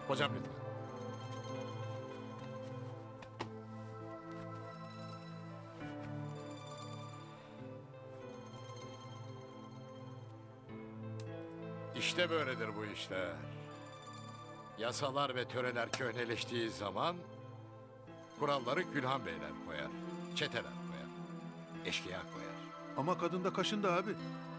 Hocam lütfen. İşte böyledir bu işler. Yasalar ve töreler köhneleştiği zaman kuralları Gülhan Beyler koyar, çeteler koyar, eşkıya koyar. Ama kadın da kaşındı abi.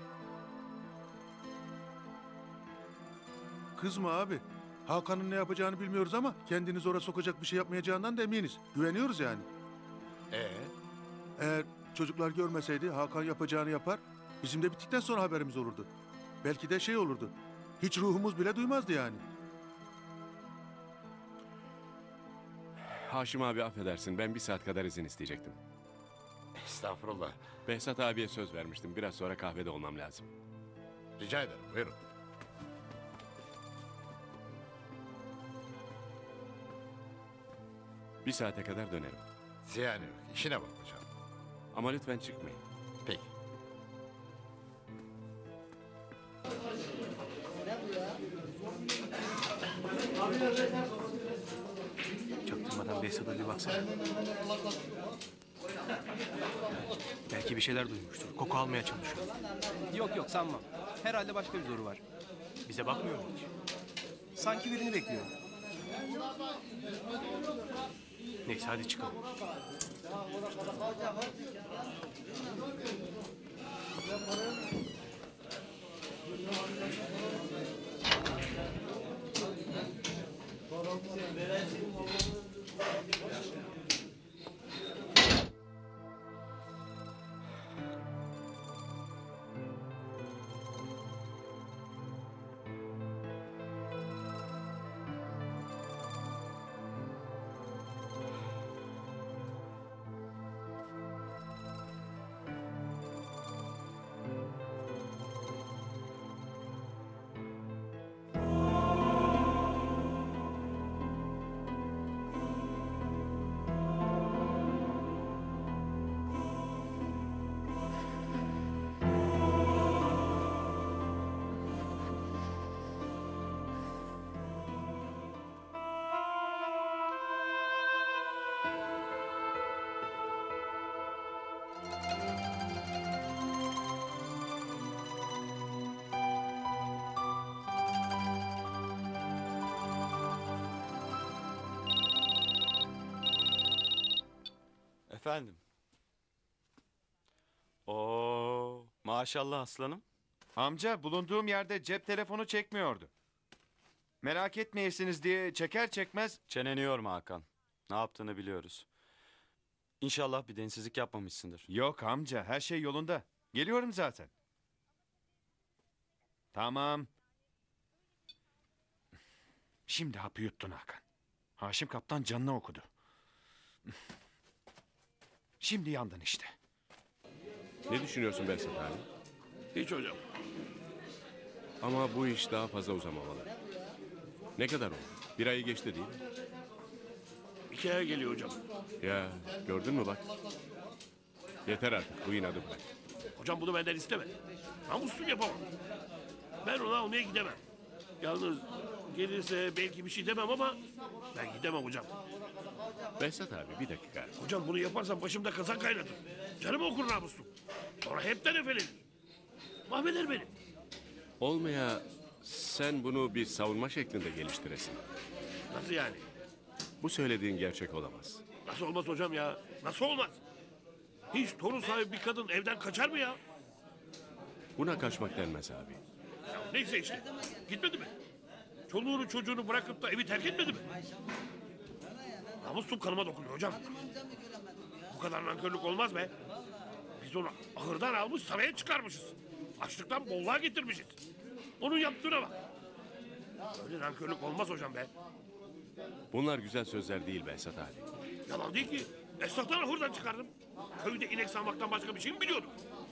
Kızma abi. Hakan'ın ne yapacağını bilmiyoruz ama kendini zora sokacak bir şey yapmayacağından da eminiz. Güveniyoruz yani. Ee, Eğer çocuklar görmeseydi Hakan yapacağını yapar. Bizim de bittikten sonra haberimiz olurdu. Belki de şey olurdu. Hiç ruhumuz bile duymazdı yani. Haşim abi affedersin, ben 1 saat kadar izin isteyecektim. estağfurullah. Behzat abiye söz vermiştim. Biraz sonra kahvede olmam lazım. Rica ederim, buyurun. Bir saate kadar dönerim. Ziyan yok, işine bak hocam. Ama lütfen çıkmayın. Peki. Çaktırmadan Behzat'a bir baksana. Belki bir şeyler duymuştur. Koku almaya çalışıyor. Yok yok sanmam. Herhalde başka bir zoru var. Bize bakmıyor mu hiç? Sanki birini bekliyor. Neyse hadi çıkalım. Efendim. Oo, maşallah aslanım. Amca bulunduğum yerde cep telefonu çekmiyordu. Merak etmeyesiniz diye çeker çekmez... Çeneni yorma Hakan. Ne yaptığını biliyoruz. İnşallah bir densizlik yapmamışsındır. Yok amca, her şey yolunda. Geliyorum zaten. Tamam. Şimdi hapı yuttun Hakan. Haşim Kaptan canını okudu. Şimdi yandın işte. Ne düşünüyorsun Behzat abi? Hiç hocam. Ama bu iş daha fazla uzamamalı. Ne kadar oldu? 1 ayı geçti değil mi? 2 aya geliyor hocam. Ya gördün mü bak. Yeter artık, bu inadı bırak. Hocam bunu benden isteme. Namussuz yapamam. Ben onu almaya gidemem. Yalnız gelirse belki bir şey demem ama ben gidemem hocam. Behzat abi bir dakika. Hocam bunu yaparsam başımda kazan kaynatır. Canımı okur namuslum. Sonra hepten efelenir. Mahveder beni. Olmaya sen bunu bir savunma şeklinde geliştiresin. Nasıl yani? Bu söylediğin gerçek olamaz. Nasıl olmaz hocam ya? Nasıl olmaz? Hiç torun sahibi bir kadın evden kaçar mı ya? Buna kaçmak denmez abi. Ya neyse işte. Gitmedi mi? Çoluğunu çocuğunu bırakıp da evi terk etmedi mi? Namussum kanıma dokunuyor hocam. Bu kadar nankörlük olmaz be. Biz onu ahırdan almış saraya çıkarmışız. Açlıktan bolluğa getirmişiz. Onun yaptığına bak. Öyle nankörlük olmaz hocam be. Bunlar güzel sözler değil Behzat abi. Yalan değil ki. Esnaftan ahırdan çıkardım. Köyde inek sağmaktan başka bir şey mi biliyordum?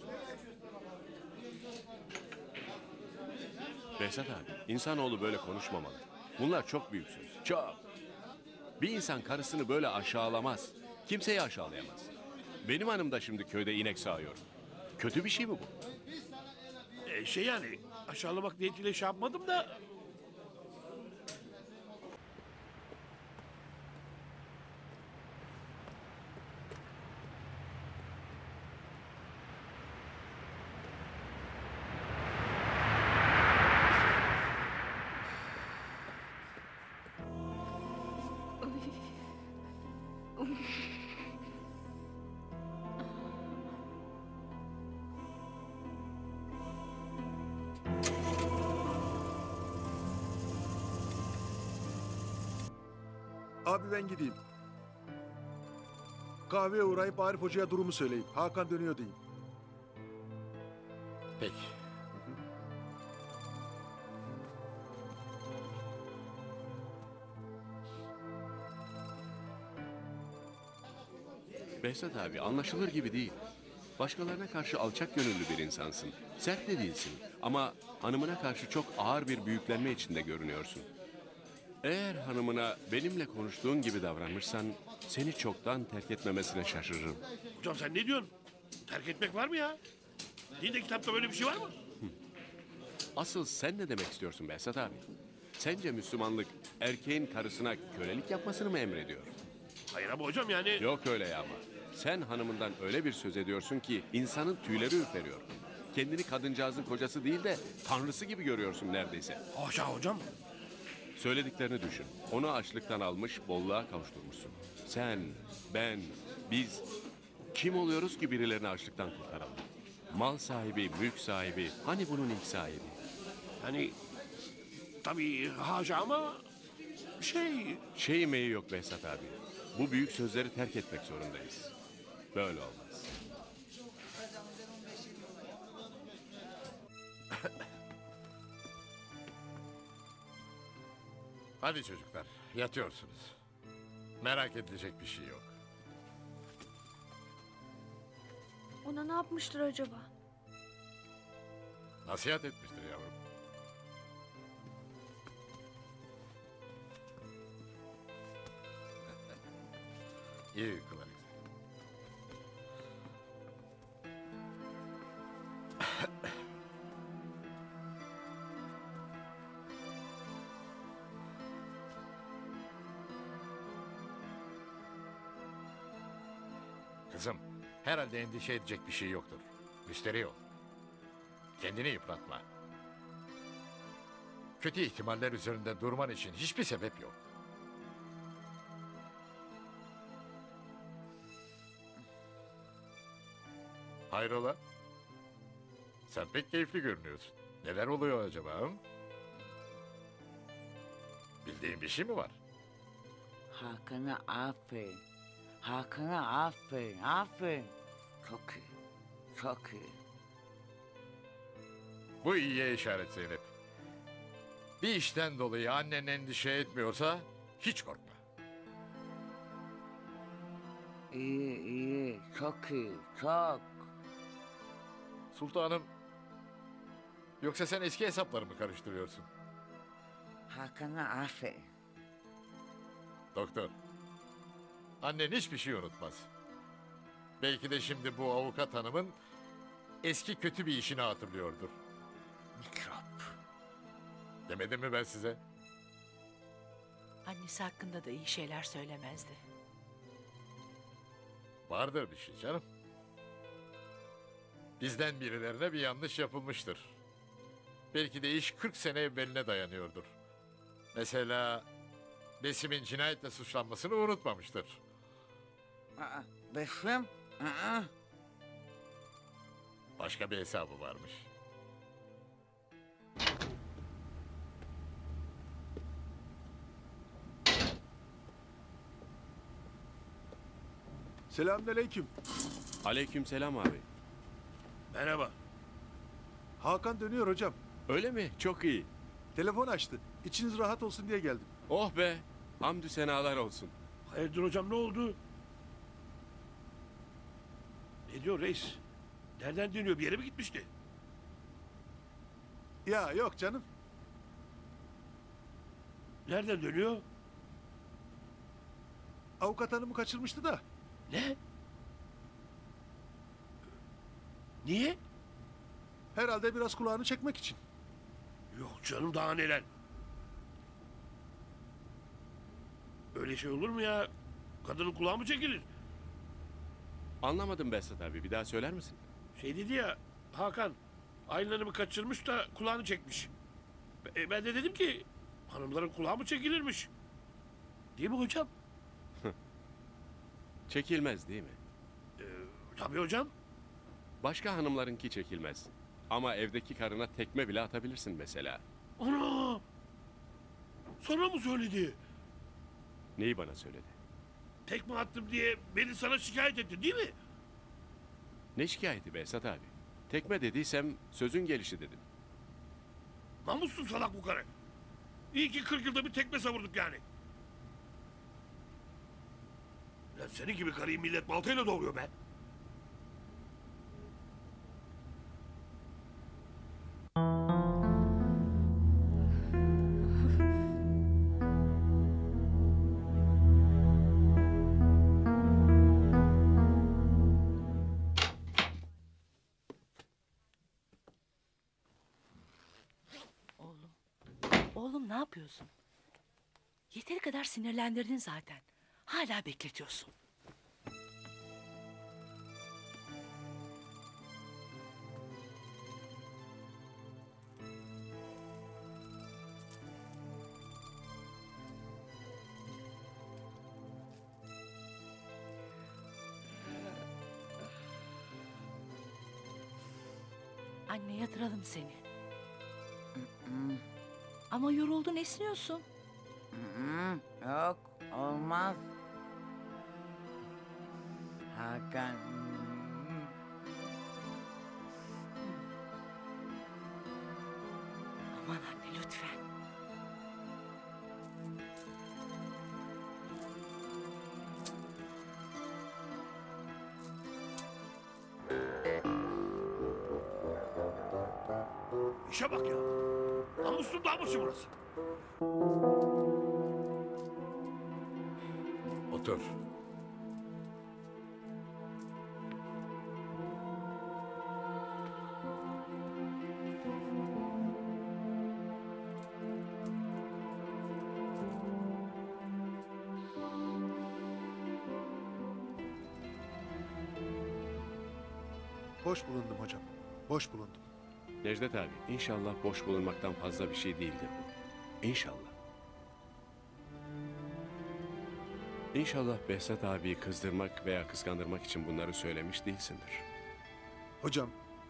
Behzat abi, insanoğlu böyle konuşmamalı. Bunlar çok büyük söz, çok. Bir insan karısını böyle aşağılamaz. Kimseyi aşağılayamaz. Benim hanım da şimdi köyde inek sağıyor. Kötü bir şey mi bu? Yani aşağılamak niyetiyle şey yapmadım da... Abi ben gideyim. Kahveye uğrayıp Arif Hoca'ya durumu söyleyeyim. Hakan dönüyor diyeyim. Peki. Behzat abi anlaşılır gibi değil. Başkalarına karşı alçak gönüllü bir insansın. Sert de değilsin ama hanımına karşı çok ağır bir büyüklenme içinde görünüyorsun. Eğer hanımına benimle konuştuğun gibi davranırsan seni çoktan terk etmemesine şaşırırım. Hocam sen ne diyorsun? Terk etmek var mı ya? Dinde kitapta böyle bir şey var mı? Asıl sen ne demek istiyorsun Behzat abi? Sence Müslümanlık erkeğin karısına kölelik yapmasını mı emrediyor? Hayır ama hocam yani... Yok öyle ya ama. Sen hanımından öyle bir söz ediyorsun ki insanın tüyleri ürperiyor. Kendini kadıncağızın kocası değil de tanrısı gibi görüyorsun neredeyse. Haşa hocam. Söylediklerini düşün. Onu açlıktan almış, bolluğa kavuşturmuşsun. Sen, ben, biz kim oluyoruz ki birilerini açlıktan kurtaralım? Mal sahibi, mülk sahibi, hani bunun ilk sahibi? Yani tabii haşa ama Şey meyi yok Behzat abi. Bu büyük sözleri terk etmek zorundayız. Böyle olmaz. Hadi çocuklar, yatıyorsunuz. Merak edilecek bir şey yok. Ona ne yapmıştır acaba? Nasihat etmiştir yavrum. İyi uykular. Kızım, herhalde endişe edecek bir şey yoktur. Müsterih ol. Kendini yıpratma. Kötü ihtimaller üzerinde durman için hiçbir sebep yok. Hayrola? Sen pek keyifli görünüyorsun. Neler oluyor acaba? Hı? Bildiğin bir şey mi var? Hakan'a aferin. Hakan'a aferin, aferin. Çok iyi, çok iyi. Bu iyiye işaret Zeynep. Bir işten dolayı annen endişe etmiyorsa hiç korkma. İyi, iyi, çok iyi, çok. Sultanım, yoksa sen eski hesapları mı karıştırıyorsun? Hakan'a aferin. Doktor, annen hiçbir şey unutmaz. Belki de şimdi bu avukat hanımın eski kötü bir işini hatırlıyordur. Mikrop. Demedim mi ben size? Annesi hakkında da iyi şeyler söylemezdi. Vardır bir şey canım. Bizden birilerine bir yanlış yapılmıştır. Belki de iş 40 sene evveline dayanıyordur. Mesela Besim'in cinayetle suçlanmasını unutmamıştır. Aa, Besim? Aa. Başka bir hesabı varmış. Selamünaleyküm. Aleykümselam abi. Merhaba. Hakan dönüyor hocam. Öyle mi? Çok iyi. Telefon açtı. İçiniz rahat olsun diye geldim. Oh be. Hamdü senalar olsun. Hayırdır hocam ne oldu? Ne diyor reis? Nereden dönüyor? Bir yere mi gitmişti? Ya yok canım. Nereden dönüyor? Avukat hanımı kaçırmıştı da. Ne? Niye? Herhalde biraz kulağını çekmek için. Yok canım daha neler. Öyle şey olur mu ya? Kadının kulağı mı çekilir? Anlamadım Behzat abi. Bir daha söyler misin? Şey dedi ya Hakan Aylin Hanım'ı kaçırmış da kulağını çekmiş. Ben de dedim ki hanımların kulağı mı çekilirmiş? Değil mi hocam? Çekilmez değil mi? Tabii hocam. Başka hanımlarınki çekilmez. Ama evdeki karına tekme bile atabilirsin mesela. Ana! Sana mı söyledi? Neyi bana söyledi? Tekme attım diye beni sana şikayet etti değil mi? Ne şikayeti be Esat abi? Tekme dediysem sözün gelişi dedim. Namussuz salak bu karı. İyi ki 40 yılda bir tekme savurduk yani. Lan senin gibi karıyı millet baltayla doğuruyor be. Oğlum. Oğlum ne yapıyorsun? Yeteri kadar sinirlendirdin zaten. Hala bekletiyorsun. Anne yatıralım seni. Ama yoruldun esniyorsun. Yok, olmaz. Hakan. Aman anne lütfen. İşe bak ya. Namuslu dağbaşı burası. Otur. Boş bulundum hocam. Boş bulundum. Necdet abi, inşallah boş bulunmaktan fazla bir şey değildir bu. İnşallah. İnşallah Behzat abiyi kızdırmak veya kıskandırmak için bunları söylemiş değilsindir. Hocam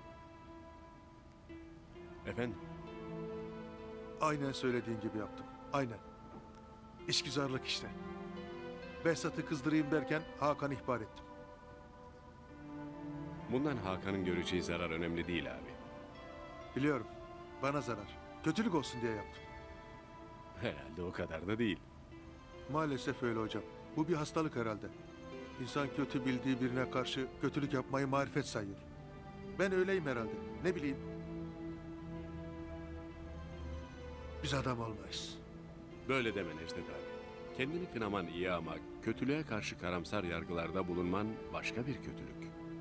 Efendim? aynen söylediğin gibi yaptım. Aynen. İşgüzarlık işte. Behzat'ı kızdırayım derken Hakan'ı ihbar ettim. Bundan Hakan'ın göreceği zarar önemli değil abi. Biliyorum. Bana zarar. Kötülük olsun diye yaptım. Herhalde o kadar da değil. Maalesef öyle hocam. Bu bir hastalık herhalde. İnsan kötü bildiği birine karşı kötülük yapmayı marifet sayıyor. Ben öyleyim herhalde. Ne bileyim. Biz adam olmayız. Böyle deme Necdet abi. Kendini kınaman iyi ama kötülüğe karşı karamsar yargılarda bulunman başka bir kötülük.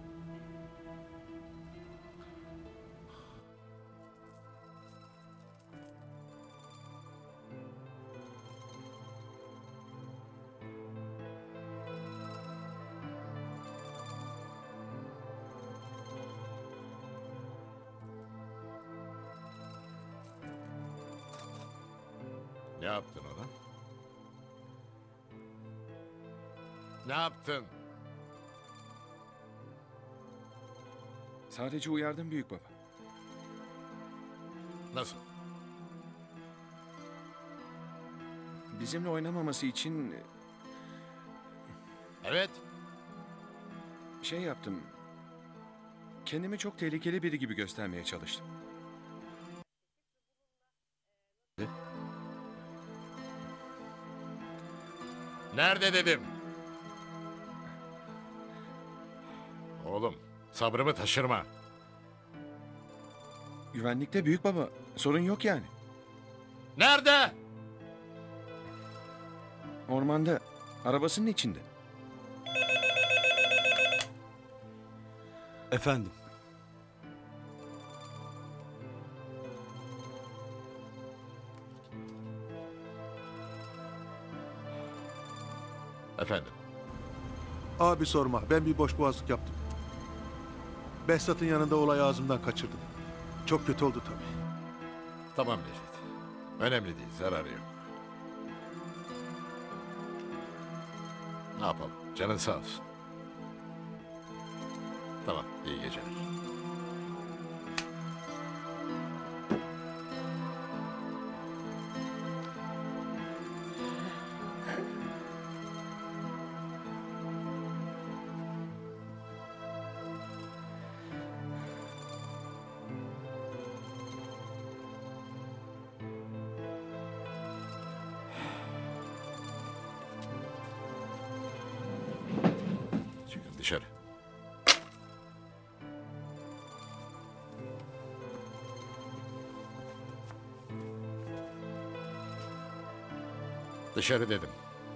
Ne yaptın ona? Ne yaptın? Sadece uyardım büyük baba. Nasıl? Bizimle oynamaması için Evet. şey yaptım. Kendimi çok tehlikeli biri gibi göstermeye çalıştım. Nerede dedim? Oğlum, sabrımı taşırma. Güvenlikte büyük baba. Sorun yok yani. Nerede? Ormanda. Arabasının içinde. Efendim. Efendim, Abi sorma. Ben bir boş boğazlık yaptım. Behzat'ın yanında olayı ağzımdan kaçırdım. Çok kötü oldu tabii. tamam Necdet. Önemli değil, zararı yok. Ne yapalım, canın sağ olsun. Tamam, iyi geceler. Çıkın dışarı. Dışarı dedim.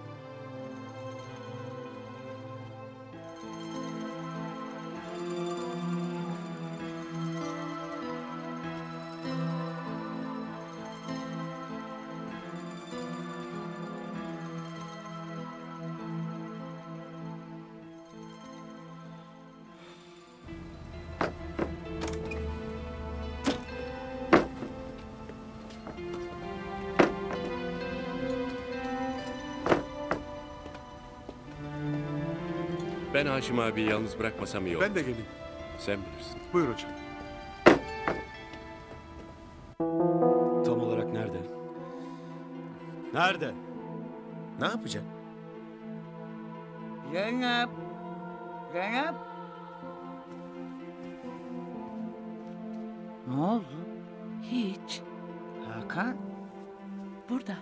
Ben Haşim abiyi yalnız bırakmasam iyi olur. Ben de geleyim. Sen bilirsin. Buyur hocam. Tam olarak nerede? Nerede? Ne yapacak? Zeynep. Zeynep. Ne oldu? Hiç. Hakan. Burada.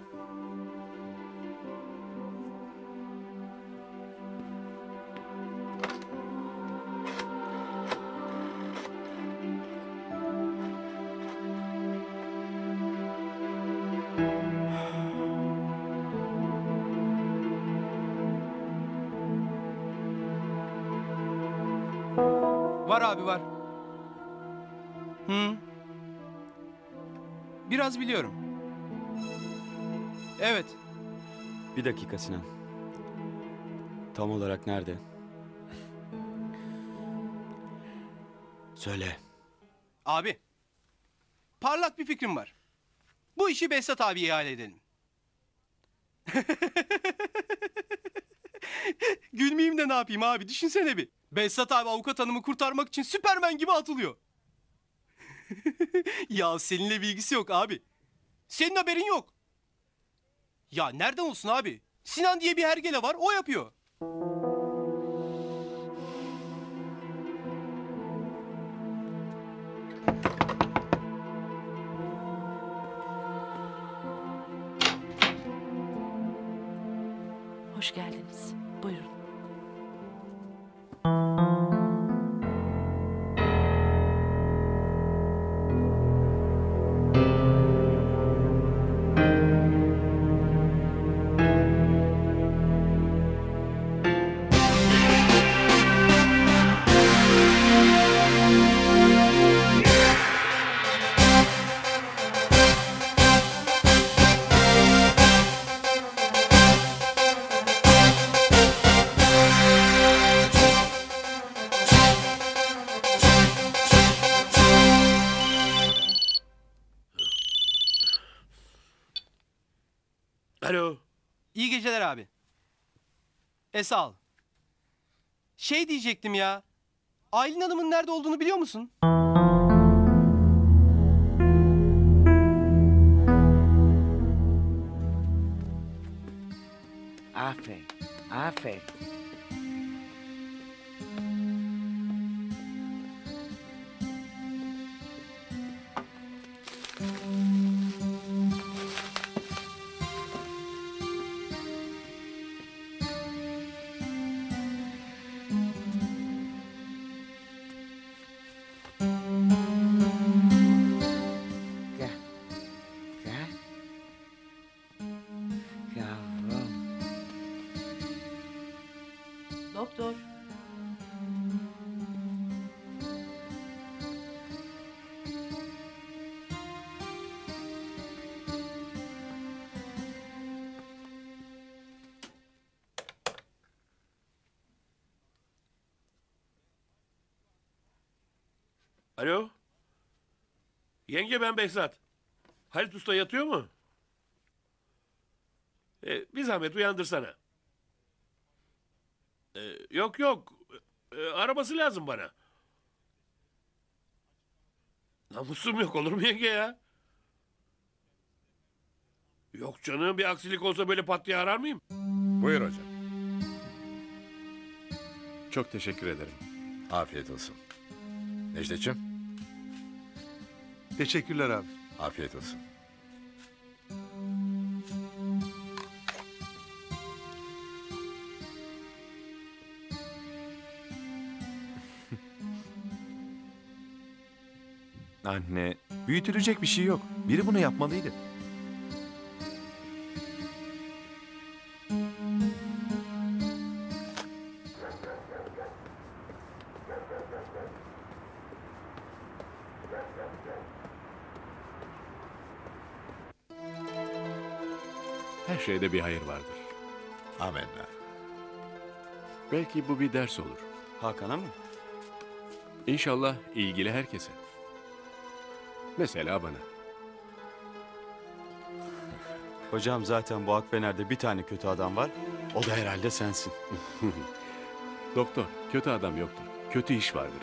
Var abi var. Biraz biliyorum. Evet. Bir dakika Sinan. Tam olarak nerede? Söyle. Abi. Parlak bir fikrim var. Bu işi Behzat abiye ihale edelim. Gülmeyeyim de ne yapayım abi, düşünsene bir. Behzat abi avukat hanımı kurtarmak için Süpermen gibi atılıyor. Ya seninle bilgisi yok abi. Senin haberin yok. Ya nereden olsun abi? Sinan diye bir hergele var, o yapıyor. Hoş geldiniz. Buyurun. Alo. İyi geceler abi. Sağ ol. Şey diyecektim ya. Aylin Hanım'ın nerede olduğunu biliyor musun? Aferin. Aferin. Gel. Gel. Yavrum. Doktor. Alo. Yenge ben Behzat. Halit Usta yatıyor mu? Bir zahmet uyandırsana. Yok yok. Arabası lazım bana. Namusum yok olur mu yenge ya? Yok canım, bir aksilik olsa böyle pat diye arar mıyım? Buyur hocam. Çok teşekkür ederim. Afiyet olsun. Necdet'ciğim, Teşekkürler abi. afiyet olsun. Anne, büyütülecek bir şey yok. Biri bunu yapmalıydı. Her şeyde bir hayır vardır. Amenna. Belki bu bir ders olur. Hakan'a mı? İnşallah ilgili herkese. Mesela bana. Hocam zaten bu Akfener'de bir tane kötü adam var. O da herhalde sensin. Doktor, kötü adam yoktur. Kötü iş vardır.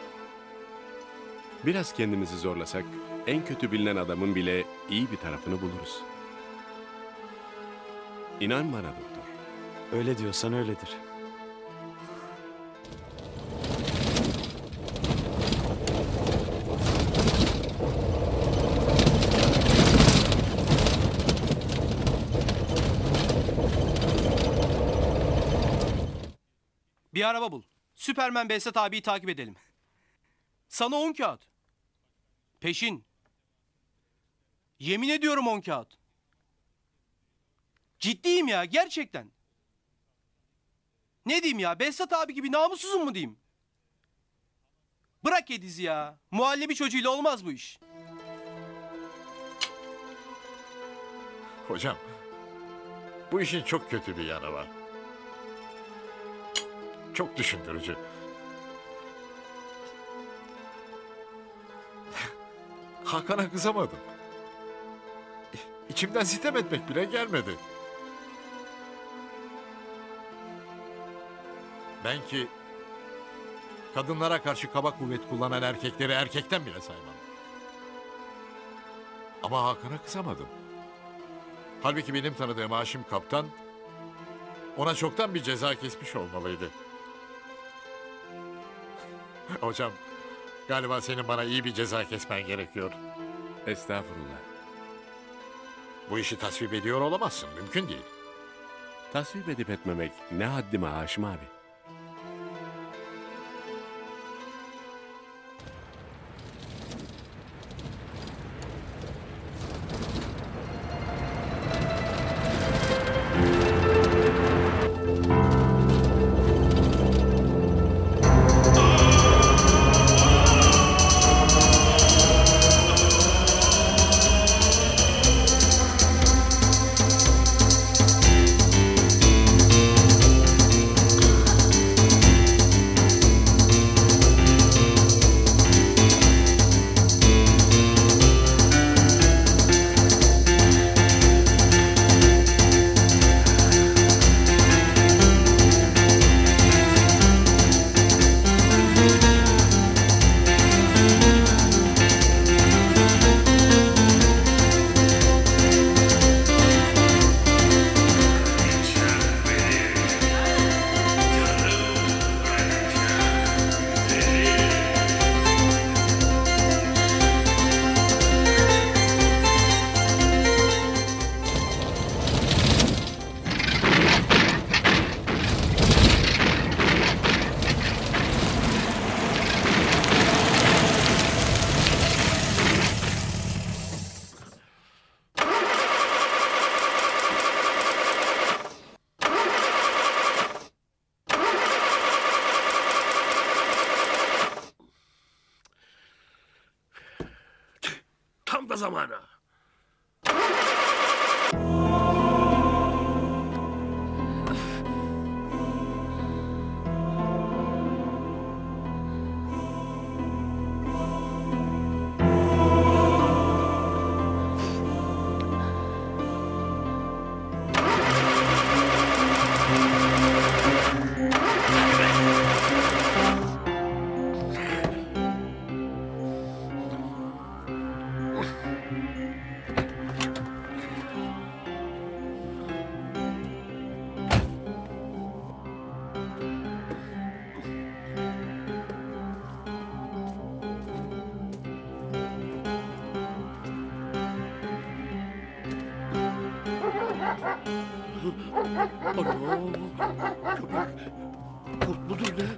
Biraz kendimizi zorlasak en kötü bilinen adamın bile iyi bir tarafını buluruz. İnan bana doktor. Öyle diyorsan öyledir. Bir araba bul. Süpermen Behzat abiyi takip edelim. Sana 10 kağıt. Peşin. Yemin ediyorum 10 kağıt. Ciddiyim ya, gerçekten. Ne diyeyim ya, Behzat abi gibi namussuzum mu diyeyim? Bırak Ediz'i ya. Muhallebi çocuğuyla olmaz bu iş. Hocam, bu işin çok kötü bir yanı var. Çok düşündürücü. Hakan'a kızamadım. İçimden sitem etmek bile gelmedi. Ben ki kadınlara karşı kaba kuvvet kullanan erkekleri erkekten bile saymam. Ama Hakan'a kızamadım. Halbuki benim tanıdığım Haşim Kaptan ona çoktan bir ceza kesmiş olmalıydı. Hocam, galiba senin bana iyi bir ceza kesmen gerekiyor. Estağfurullah. Bu işi tasvip ediyor olamazsın, mümkün değil. Tasvip edip etmemek ne haddime Haşim abi. Ano, köpek kurt mudur ne?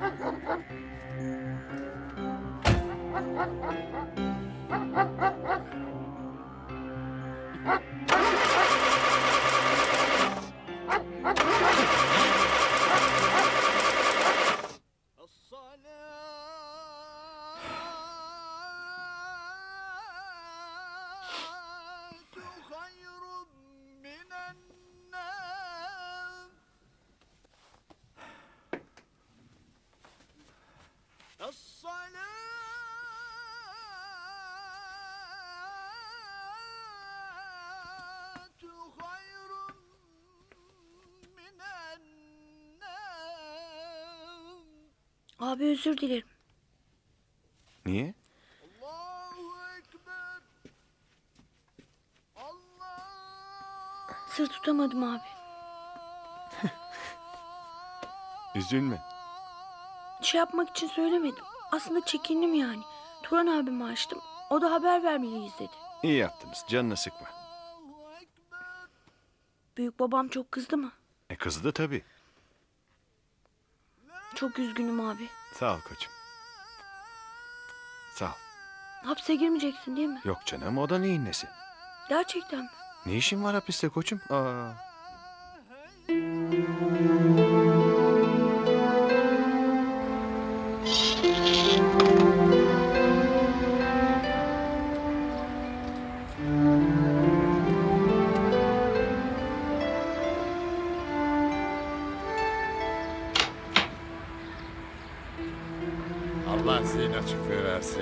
Abi özür dilerim. Niye? Sır tutamadım abi. Üzülme. Şey yapmak için söylemedim. Aslında çekindim yani. Turan abime açtım. O da haber vermeliyiz dedi. İyi yaptınız. Canını sıkma. Büyük babam çok kızdı mı? Kızdı tabii. Çok üzgünüm abi. Sağ ol koçum. Sağ ol. Hapse girmeyeceksin değil mi? Yok canım, o da neyin nesi? Gerçekten mi? Ne işin var hapiste koçum? Aa. Allah zihin açıklığı versin.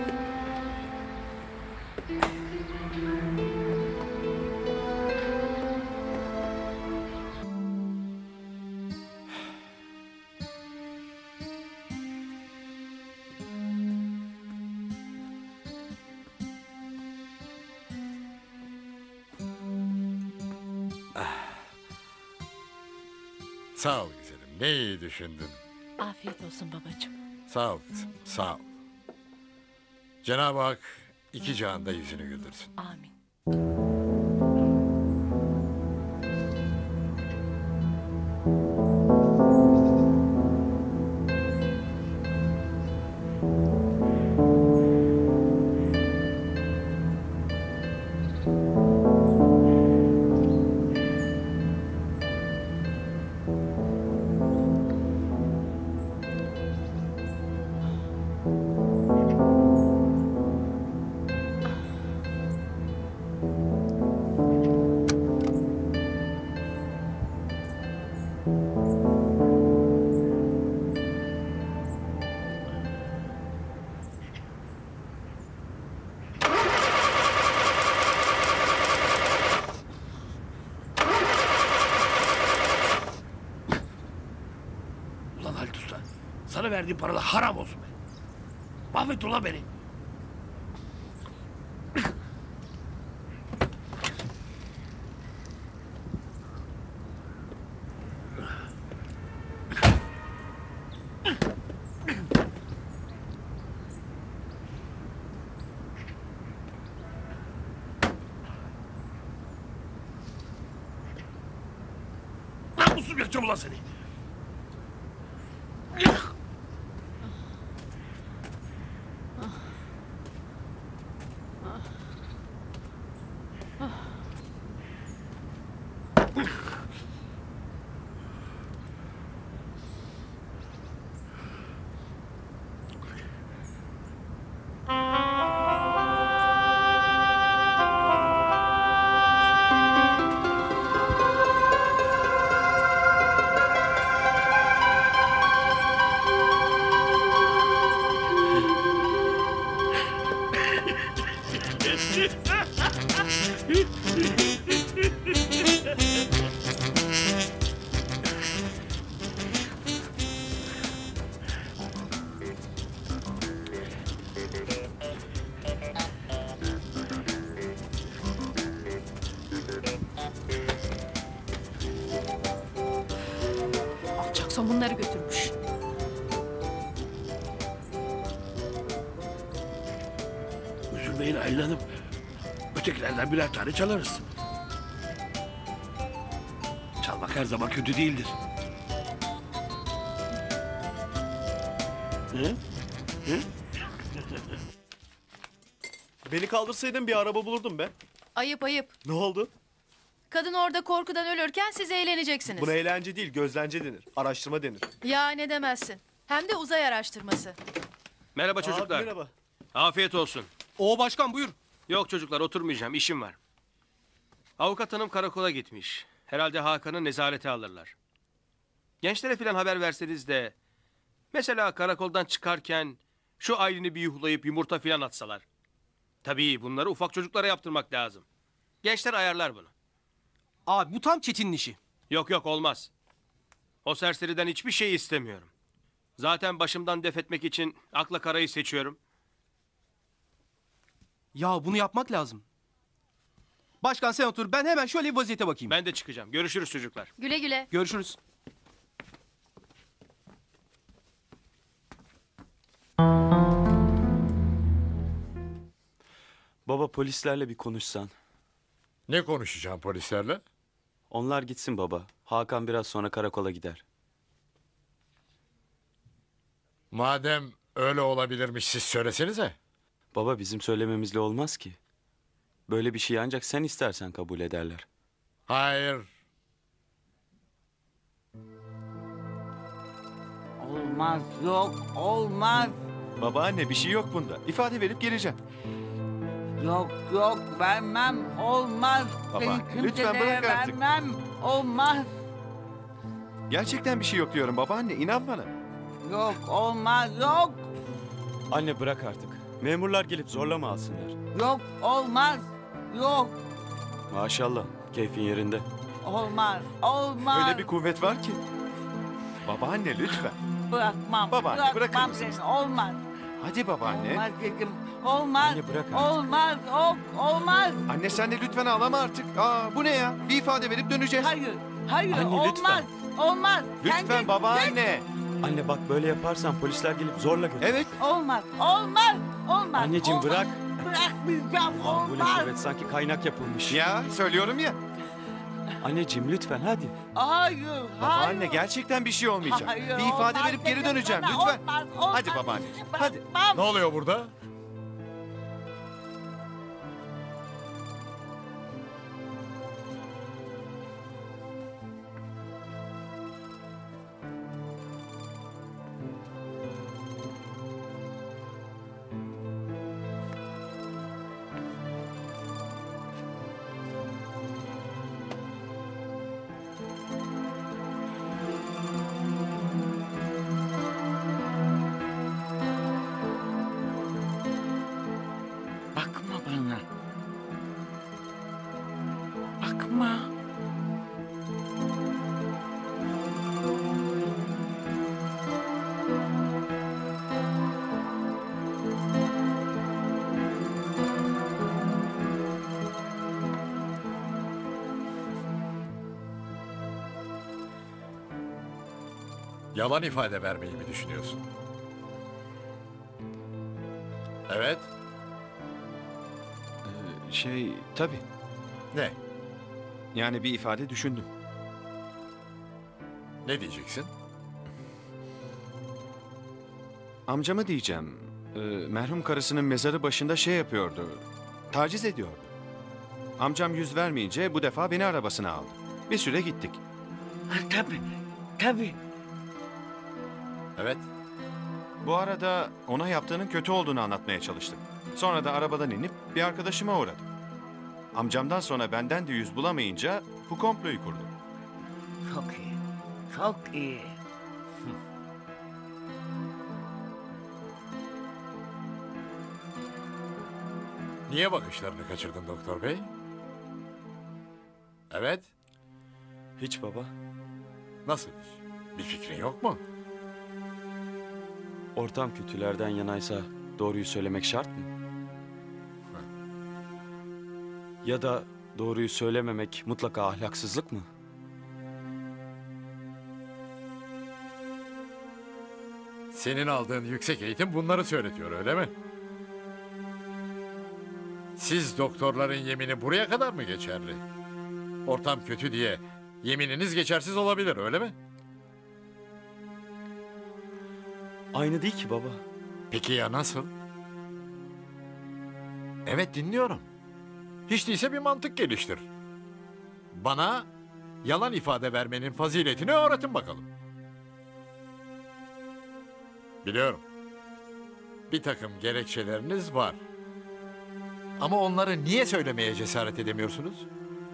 Sağ ol güzelim. Ne iyi düşündün. Afiyet olsun babacığım. Sağ ol kızım. Sağ ol. Cenab-ı Hak iki cihanda yüzünü güldürsün. Amin. Ulan Halit Usta, sana verdiğim paralar haram olsun be. Mahvet ulan beni. Namussuz yakacağım ulan seni. Alçak somunları götürmüş. Üzülmeyin Aylin Hanım. Ötekilerden birer tane çalarız. Çalmak her zaman kötü değildir. Beni kaldırsaydın bir araba bulurdum be. Ayıp ayıp. Ne oldu? Kadın orada korkudan ölürken siz eğleneceksiniz. Buna eğlence değil, gözlence denir. Araştırma denir. Ya ne demezsin. Hem de uzay araştırması. Merhaba çocuklar. Abi merhaba. Afiyet olsun. O başkan buyur. Yok çocuklar oturmayacağım, işim var. Avukat hanım karakola gitmiş. Herhalde Hakan'ı nezarete alırlar. Gençlere filan haber verseniz de... Mesela karakoldan çıkarken... Şu Aylin'i bir yuhlayıp yumurta filan atsalar. Tabii bunları ufak çocuklara yaptırmak lazım. Gençler ayarlar bunu. Abi bu tam Çetin'in işi. Yok yok olmaz. O serseriden hiçbir şey istemiyorum. Zaten başımdan def etmek için akla karayı seçiyorum. Ya bunu yapmak lazım. Başkan sen otur, ben hemen şöyle bir vaziyete bakayım. Ben de çıkacağım. Görüşürüz çocuklar. Güle güle. Görüşürüz. Baba polislerle bir konuşsan. Ne konuşacağım polislerle? Onlar gitsin baba. Hakan biraz sonra karakola gider. Madem öyle olabilirmiş siz söylesenize. Baba bizim söylememizle olmaz ki. Böyle bir şeyi ancak sen istersen kabul ederler. Hayır. Olmaz, yok, olmaz. Babaanne bir şey yok bunda. İfade verip geleceğim. Yok, yok, vermem, olmaz. Baba, Seni lütfen kimselere bırak artık. vermem, olmaz. Gerçekten bir şey yok diyorum babaanne. İnan bana. Yok, olmaz, yok. Anne bırak artık. Memurlar gelip zorla mı alsınlar? Yok, olmaz, yok. Maşallah keyfin yerinde. Olmaz, olmaz. Öyle bir kuvvet var ki. Babaanne lütfen. Bırakmam, Babaanne, bırakır bırakmam mısınız? seni, olmaz. Hadi babaanne. Olmaz dedim, olmaz. Anne, bırak artık. Olmaz, yok, olmaz. Anne sen de lütfen ağlama artık. Aa bu ne ya? Bir ifade verip döneceğiz. Hayır, hayır, Anne, olmaz, lütfen. olmaz. Sen Lütfen git, babaanne. Anne bak böyle yaparsan polisler gelip zorla götürür. Evet. Olmaz, olmaz, olmaz. Anneciğim, olmaz. bırak. Bırakmayacağım, Bu ne olmaz. kuvvet sanki kaynak yapılmış. Ya söylüyorum ya. Anneciğim lütfen hadi. Hayır, Babaanne hayır. gerçekten bir şey olmayacak. Hayır, bir ifade olmaz verip geri dedim döneceğim sana, lütfen. olmaz, olmaz. Hadi babaanne. Hadi. Bırakmam. Ne oluyor burada? Bakma bana. Bakma. Yalan ifade vermeyi mi düşünüyorsun? Evet. Tabii. Ne? Yani bir ifade düşündüm. Ne diyeceksin? Amcamı diyeceğim. Merhum karısının mezarı başında şey yapıyordu. Taciz ediyordu. Amcam yüz vermeyince bu defa beni arabasına aldı. Bir süre gittik. Ha, tabii, tabii. Evet. Bu arada ona yaptığının kötü olduğunu anlatmaya çalıştım. Sonra da arabadan inip bir arkadaşıma uğradım. Amcamdan sonra benden de yüz bulamayınca bu komployu kurdum. Çok iyi, çok iyi. Niye bakışlarını kaçırdın doktor bey? Evet. Hiç baba. Nasıl hiç? Bir fikrin yok mu? Ortam kötülerden yanaysa doğruyu söylemek şart mı? Ya da doğruyu söylememek mutlaka ahlaksızlık mı? Senin aldığın yüksek eğitim bunları söyletiyor öyle mi? Siz doktorların yemini buraya kadar mı geçerli? Ortam kötü diye Yemininiz geçersiz olabilir, öyle mi? Aynı değil ki baba. Peki ya nasıl? Evet, dinliyorum. Hiç değilse bir mantık geliştir. Bana yalan ifade vermenin faziletini öğretin bakalım. Biliyorum. Bir takım gerekçeleriniz var. Ama onları niye söylemeye cesaret edemiyorsunuz?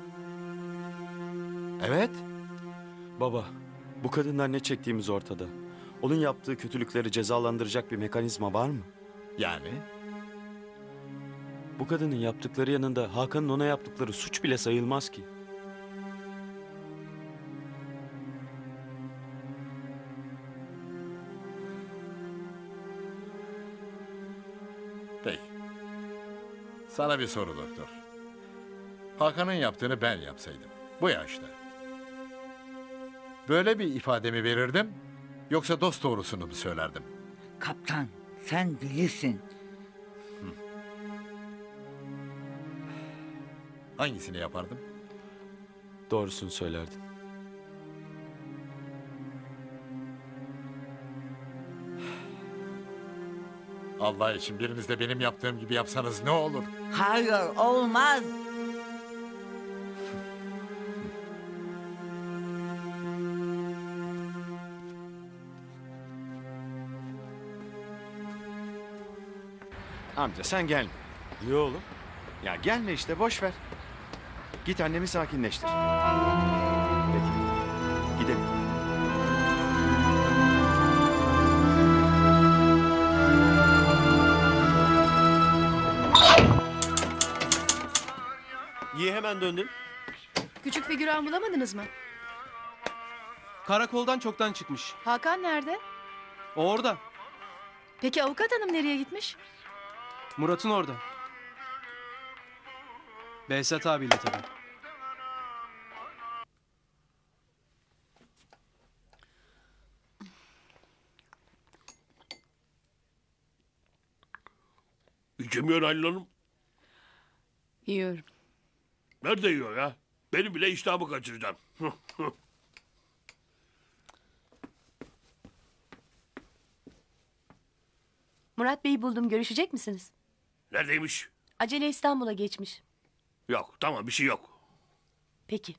Evet. Baba, bu kadından ne çektiğimiz ortada. Onun yaptığı kötülükleri cezalandıracak bir mekanizma var mı? Yani? Bu kadının yaptıkları yanında Hakan'ın ona yaptıkları suç bile sayılmaz ki. Peki. Sana bir soru doktor. Hakan'ın yaptığını ben yapsaydım, bu yaşta. Böyle bir ifademi verirdim, yoksa dost doğrusunu mu söylerdim? Kaptan, sen delisin. Hangisini yapardım? Doğrusunu söylerdin. Allah için biriniz de benim yaptığım gibi yapsanız ne olur? Hayır, olmaz. Amca sen gelme. Niye oğlum? Ya gelme işte, boş ver. Git annemi sakinleştir. Peki. Gidelim. Niye hemen döndün? Küçük figüran bulamadınız mı? Karakoldan çoktan çıkmış. Hakan nerede? O orada. Peki avukat hanım nereye gitmiş? Murat'ın orada. Behzat abiyle tabii. İçemiyor Halil Hanım. Yiyorum. Nerede yiyor ya? Benim bile iştahımı kaçıracaksın. Murat Bey'i buldum. Görüşecek misiniz? Neredeymiş? Acele İstanbul'a geçmiş. Yok, tamam, bir şey yok. Peki.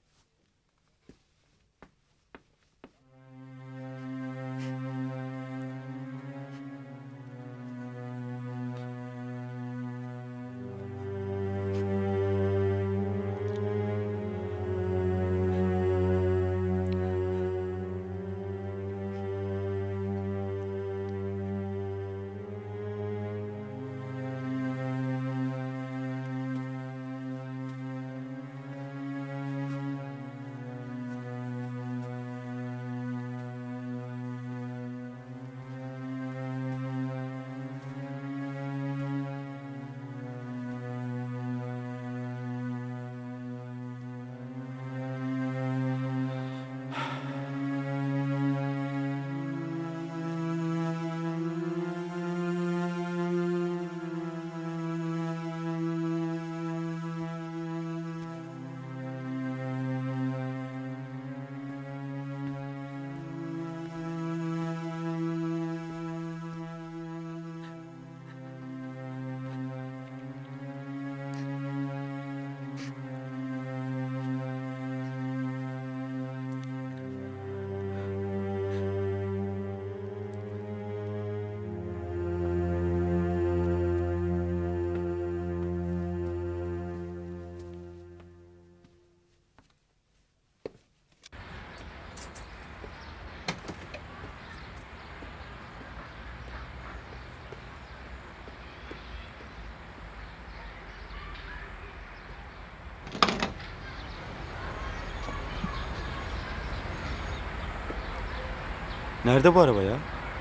Nerede bu araba ya?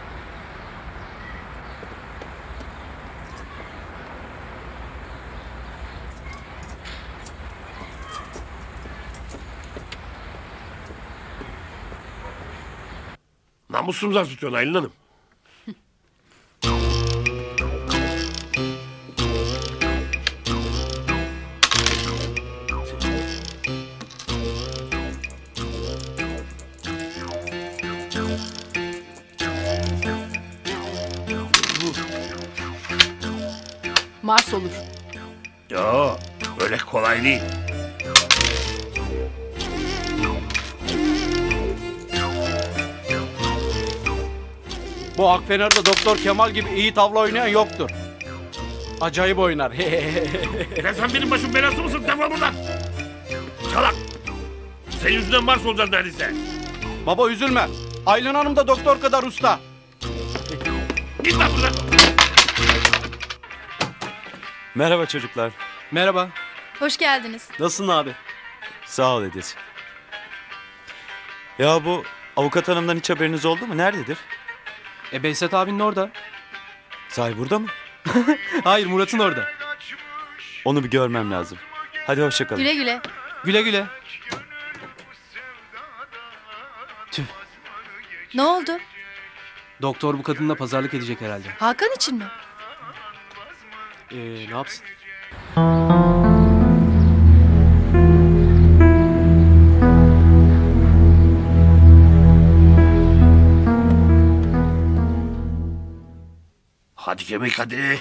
Namusumuza tutuyorsun Aylin Hanım. Mars olur. Yo, öyle kolay değil. Bu Akfener'de Doktor Kemal gibi iyi tavla oynayan yoktur. Acayip oynar. Ya sen benim başım belası mısın? Defol buradan. Salak. Senin yüzünden Mars olacağız neredeyse. Baba üzülme. Aylin Hanım da doktor kadar usta. Git lan buradan. Merhaba çocuklar. Merhaba. Hoş geldiniz. Nasılsın abi? Sağ ol Edis. Ya bu avukat hanımdan hiç haberiniz oldu mu? Nerededir? Behzat abinin orada. Sahi burada mı? Hayır, Murat'ın orada. Onu bir görmem lazım. Hadi hoşça kalın. Güle güle. Güle güle. Ne oldu? Doktor bu kadınla pazarlık edecek herhalde. Hakan için mi? Ne yapsın? Hadi kemik hadi.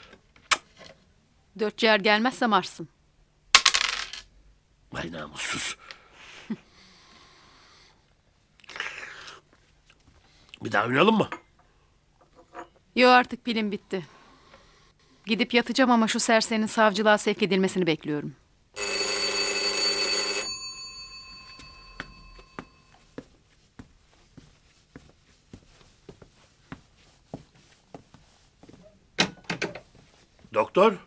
Dört ciğer gelmezse Mars'ın. Vay namussuz. Bir daha oynayalım mı? Yo, artık pilim bitti. Gidip yatacağım ama şu serserinin savcılığa sevk edilmesini bekliyorum. Doktor.